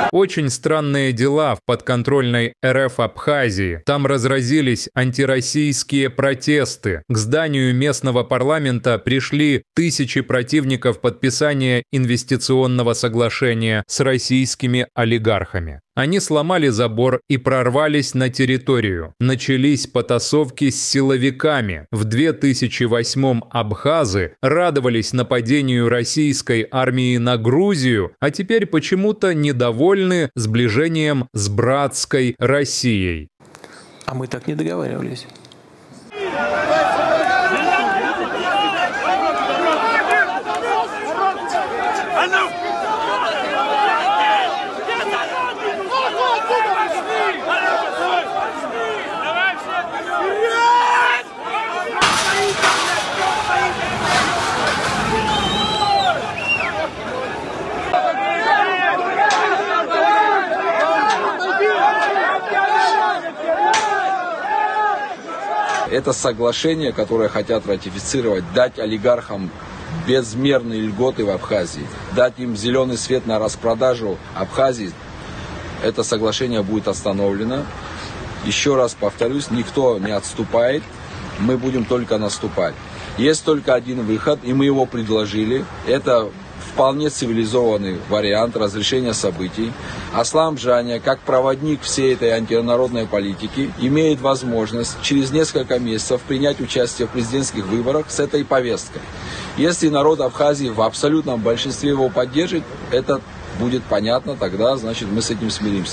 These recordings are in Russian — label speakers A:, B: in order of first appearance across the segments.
A: Очень странные дела в подконтрольной РФ Абхазии. Там разразились антироссийские протесты. К зданию местного парламента пришли тысячи противников подписания инвестиционного соглашения с российскими олигархами. Они сломали забор и прорвались на территорию. Начались потасовки с силовиками. В 2008-м абхазы радовались нападению российской армии на Грузию, а теперь почему-то недовольны сближением с братской Россией.
B: А мы так не договаривались.
C: Это соглашение, которое хотят ратифицировать, дать олигархам безмерные льготы в Абхазии, дать им зеленый свет на распродажу Абхазии. Это соглашение будет остановлено. Еще раз повторюсь, никто не отступает, мы будем только наступать. Есть только один выход, и мы его предложили. Это вполне цивилизованный вариант разрешения событий. Аслам Джания, как проводник всей этой антинародной политики, имеет возможность через несколько месяцев принять участие в президентских выборах с этой повесткой. Если народ Абхазии в абсолютном большинстве его поддержит, это будет понятно, тогда, значит, мы с этим смиримся.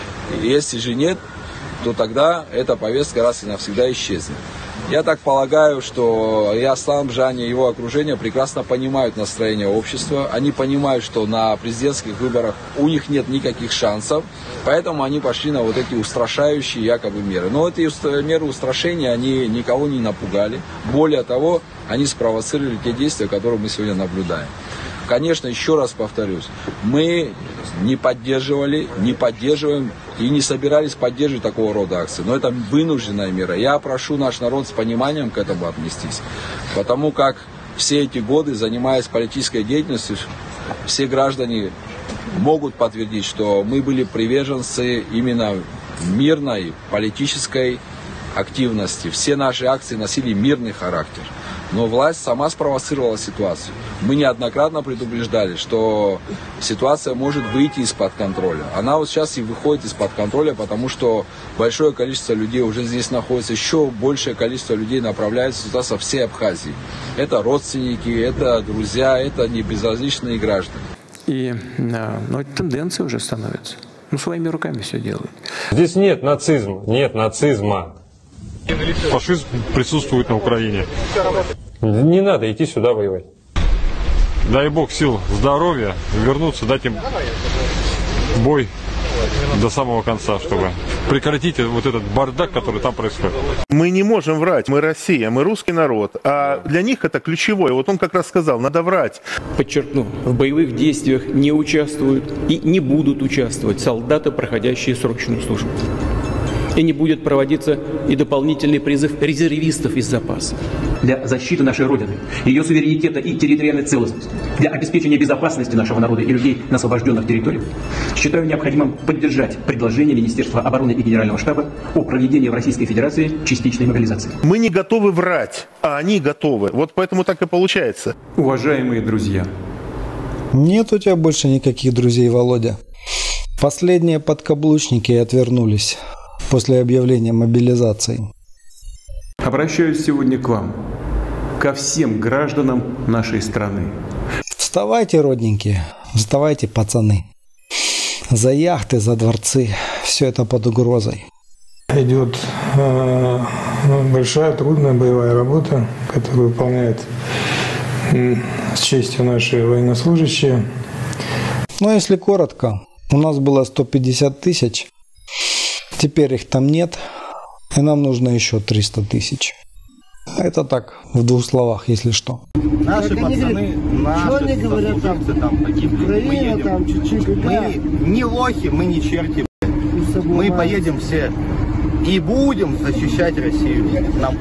C: Если же нет, то тогда эта повестка раз и навсегда исчезнет. Я так полагаю, что и Аслам Джания, и его окружение прекрасно понимают настроение общества. Они понимают, что на президентских выборах у них нет никаких шансов, поэтому они пошли на вот эти устрашающие якобы меры. Но эти меры устрашения, они никого не напугали. Более того, они спровоцировали те действия, которые мы сегодня наблюдаем. Конечно, еще раз повторюсь, мы не поддерживали, не поддерживаем и не собирались поддерживать такого рода акции. Но это вынужденная мера. Я прошу наш народ с пониманием к этому отнестись. Потому как все эти годы, занимаясь политической деятельностью, все граждане могут подтвердить, что мы были приверженцы именно мирной политической активности. Все наши акции носили мирный характер. Но власть сама спровоцировала ситуацию. Мы неоднократно предупреждали, что ситуация может выйти из-под контроля. Она вот сейчас и выходит из-под контроля, потому что большое количество людей уже здесь находится. Еще большее количество людей направляется сюда со всей Абхазии. Это родственники, это друзья, это небезразличные граждане.
B: И это тенденция уже становится. Своими руками все делают.
D: Здесь нет нацизма, нет нацизма.
E: Фашизм присутствует на Украине.
D: Не надо идти сюда воевать.
E: Дай Бог сил, здоровья, вернуться, дать им бой до самого конца, чтобы прекратить вот этот бардак, который там происходит.
F: Мы не можем врать, мы Россия, мы русский народ, а для них это ключевое. Вот он как раз сказал, надо врать.
B: Подчеркну, в боевых действиях не участвуют и не будут участвовать солдаты, проходящие срочную службу. И не будет проводиться и дополнительный призыв резервистов из запаса.
G: Для защиты нашей Родины, ее суверенитета и территориальной целостности, для обеспечения безопасности нашего народа и людей на освобожденных территориях, считаю необходимым поддержать предложение Министерства обороны и Генерального штаба о проведении в Российской Федерации частичной мобилизации.
F: Мы не готовы врать, а они готовы. Вот поэтому так и получается.
B: Уважаемые друзья,
H: нет у тебя больше никаких друзей, Володя. Последние подкаблучники отвернулись после объявления мобилизации.
B: обращаюсь сегодня к вам, ко всем гражданам нашей страны.
H: Вставайте, родненькие, вставайте, пацаны. За яхты, за дворцы, все это под угрозой.
I: Идет большая, трудная боевая работа, которую выполняют с честью наши военнослужащие.
H: Ну, если коротко, у нас было 150 тысяч, теперь их там нет, и нам нужно еще 300 тысяч. Это так, в двух словах, если что.
J: Наши пацаны, наши сослуживцы там погибли. Мы едем. Мы не лохи, мы не черти. Мы поедем все и будем защищать Россию. Нам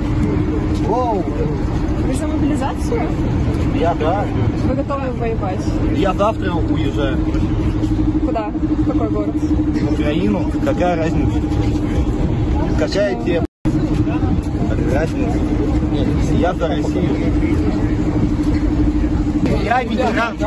K: Вы за мобилизацию?
J: Я, да.
K: Вы готовы воевать?
J: Я завтра уезжаю.
K: Куда? Какой город?
J: Украину. Какая разница? Какая тема? Разница? Нет, я за Россию. Я ветеран.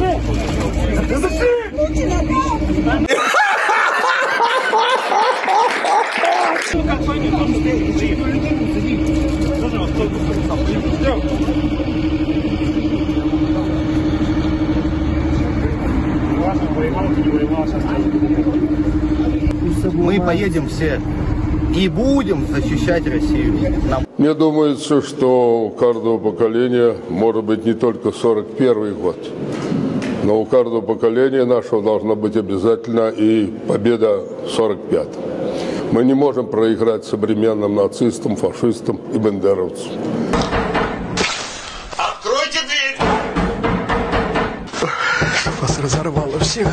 J: Мы поедем все и будем защищать Россию.
L: Мне думается, что у каждого поколения может быть не только 41 год, но у каждого поколения нашего должна быть обязательно и победа 45. Мы не можем проиграть современным нацистам, фашистам и бандеровцам.
M: Откройте дверь!
N: Вас разорвало всех.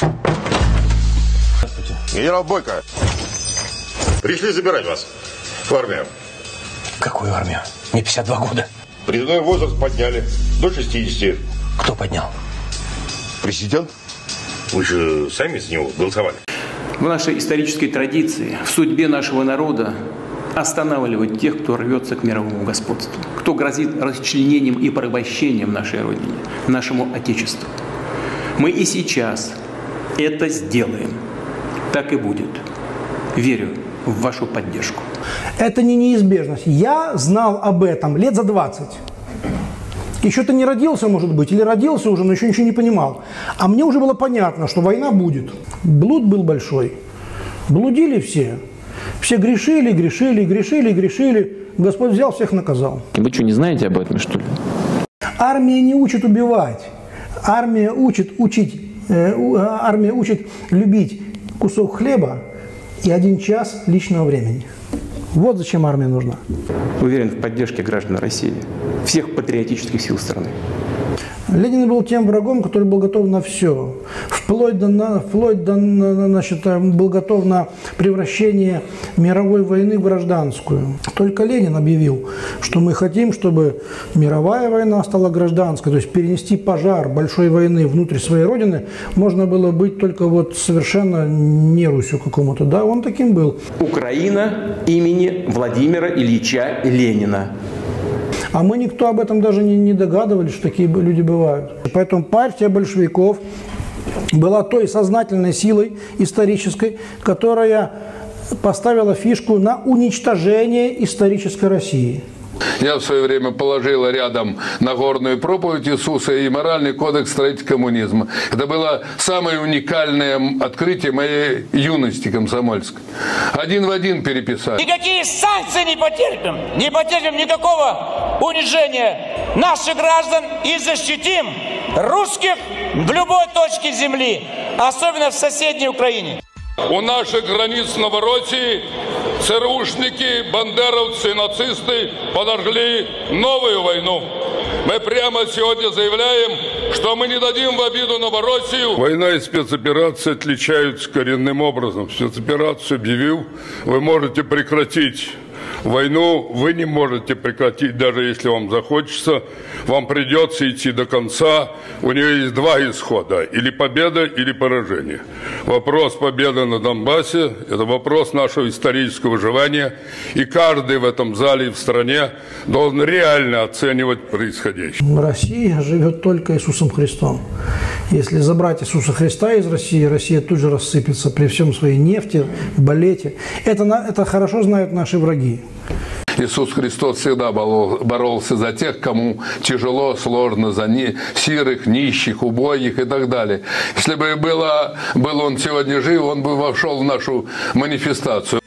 M: Генерал Бойко, пришли забирать вас в армию.
N: Какую армию? Мне 52 года.
M: Призывной возраст подняли до 60.
N: Кто поднял?
M: Президент. Вы же сами с него голосовали.
G: В нашей исторической традиции, в судьбе нашего народа останавливать тех, кто рвется к мировому господству, кто грозит расчленением и порабощением нашей Родине, нашему Отечеству. Мы и сейчас это сделаем. Так и будет. Верю в вашу поддержку.
O: Это не неизбежность. Я знал об этом лет за 20. Еще ты не родился, может быть, или родился уже, но еще ничего не понимал. А мне уже было понятно, что война будет. Блуд был большой. Блудили все. Все грешили, грешили, грешили, грешили. Господь взял, всех наказал.
P: Вы что, не знаете об этом, что ли?
O: Армия не учит убивать. Армия учит любить кусок хлеба и 1 час личного времени. Вот зачем армия нужна.
G: Уверен в поддержке граждан России, всех патриотических сил страны.
O: Ленин был тем врагом, который был готов на все. Вплоть до был готов на превращение мировой войны в гражданскую. Только Ленин объявил, что мы хотим, чтобы мировая война стала гражданской. То есть перенести пожар большой войны внутрь своей родины можно было быть только вот совершенно не Русью какому-то. Да, он таким был.
G: Украина имени Владимира Ильича Ленина.
O: А мы никто об этом даже не догадывались, что такие люди бывают. Поэтому партия большевиков была той сознательной силой исторической, которая поставила фишку на уничтожение исторической России.
L: Я в свое время положил рядом Нагорную проповедь Иисуса и моральный кодекс строителей коммунизма. Это было самое уникальное открытие моей юности комсомольской. 1 в 1 переписать.
Q: Никакие санкции не потерпим. Не потерпим никакого унижения наших граждан и защитим русских в любой точке земли, особенно в соседней Украине.
L: У наших границ Новороссии ЦРУшники, бандеровцы, нацисты подожгли новую войну. Мы прямо сегодня заявляем, что мы не дадим в обиду Новороссию. Война и спецоперация отличаются коренным образом. Спецоперацию объявил, вы можете прекратить войну, вы не можете прекратить, даже если вам захочется. Вам придется идти до конца. У нее есть 2 исхода. Или победа, или поражение. Вопрос победы на Донбассе – это вопрос нашего исторического выживания. И каждый в этом зале и в стране должен реально оценивать происходящее.
O: Россия живет только Иисусом Христом. Если забрать Иисуса Христа из России, Россия тут же рассыпется при всем своей нефти, балете. Это хорошо знают наши враги.
L: Иисус Христос всегда боролся за тех, кому тяжело, сложно, за сирых, нищих, убогих и так далее. Если бы был он сегодня жив, он бы вошел в нашу манифестацию.